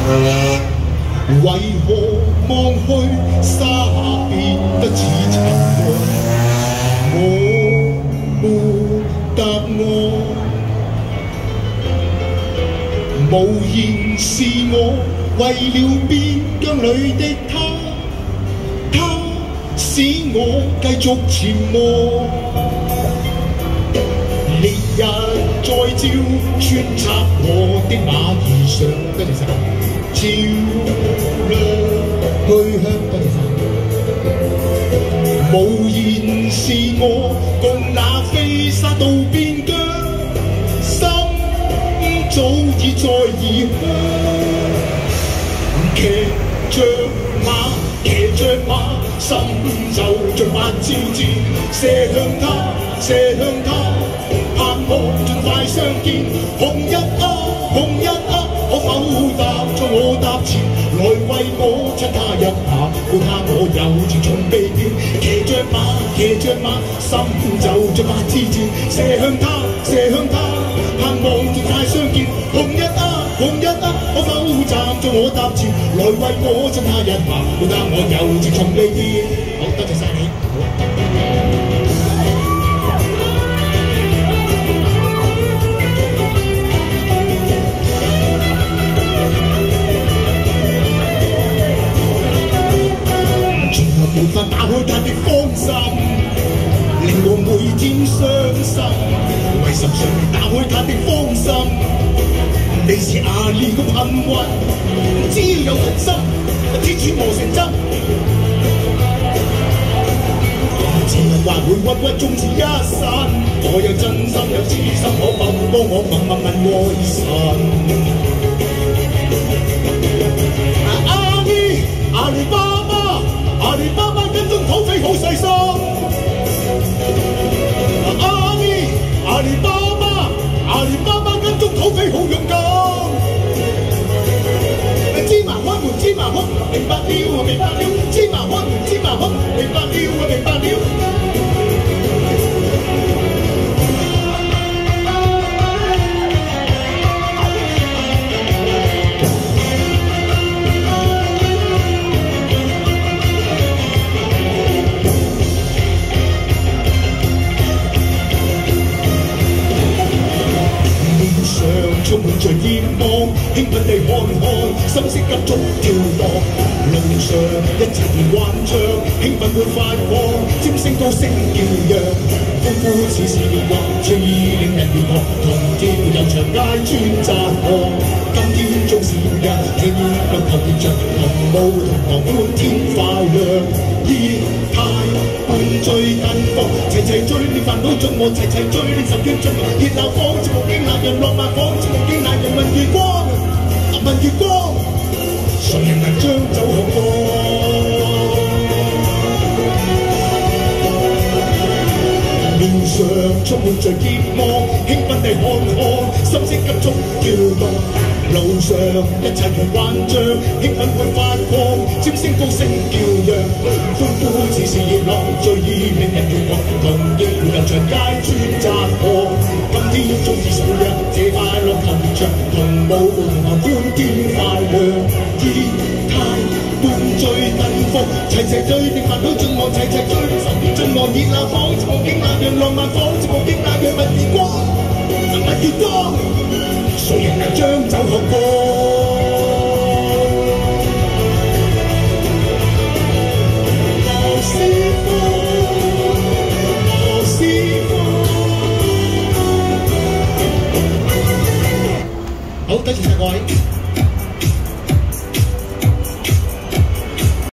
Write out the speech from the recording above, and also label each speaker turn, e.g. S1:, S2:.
S1: 為何望去沙變得似塵埃？我沒答案，無言是我為了邊疆裏的他，他使我繼續前望。烈日再照，穿插我的馬兒上，多謝晒，照亮去向，多謝晒。無言是我共那飛沙到邊疆，心早已在異鄉。騎着馬，心就像八支箭，射向他，射向他。盼望盡快相見，紅日啊，紅日啊，可否搭在我搭前，來為我親他一下，顧他我有情從未變。騎着馬，心就像八支箭，射向他，射向他，盼望盡快相見，紅日啊，紅日啊，可否站在我搭前，來為我親他一下，顧他我有情從未變。好，多謝晒你。沒法打開他的芳心，令我每天傷心。為什尚未打開他的芳心？你是阿里咁幸運，只要有恒心，天主磨成針。前人話會鬱鬱終是一生，我有真心有痴心，可否幫我問愛神？阿里巴巴。阿里巴巴跟蹤土匪好細心，阿里巴巴跟蹤土匪好勇敢。芝麻開門，芝麻開，明白了，明白了。芝麻開門，芝麻開，明白了，明白了。充滿着熱望，興奮地看看，心色急速跳蕩。路上一切如幻象，興奮會發光，尖聲高聲叫嚷，歡呼似是烈焰，隨意令人願望，同跳遊長街專責看。今天縱是日，天不求結着，同舞同行歡天快樂，熱態伴醉近伏，齊齊追念煩惱盡和，齊齊追念仇怨盡和，熱鬧仿似無驚那樣浪漫仿似無驚那樣問月光，問月光，誰人能將酒喝光？面上充滿着熱望，興奮地看看，心色急速跳動。路上一切如幻象，興奮會發光，尖聲高聲叫嚷，歡呼似是熱浪，最易令人願望，同意遊長街專責看。今天終是數日，這快樂球場，同舞同行歡天快樂，熱態伴醉近伏，齊齊追定煩惱盡和，齊齊追仇怨盡和，熱鬧仿似無驚那樣浪漫，仿似無驚那樣問月光，問月光。誰人能將酒喝光？何時光？何時光？好，多謝各位。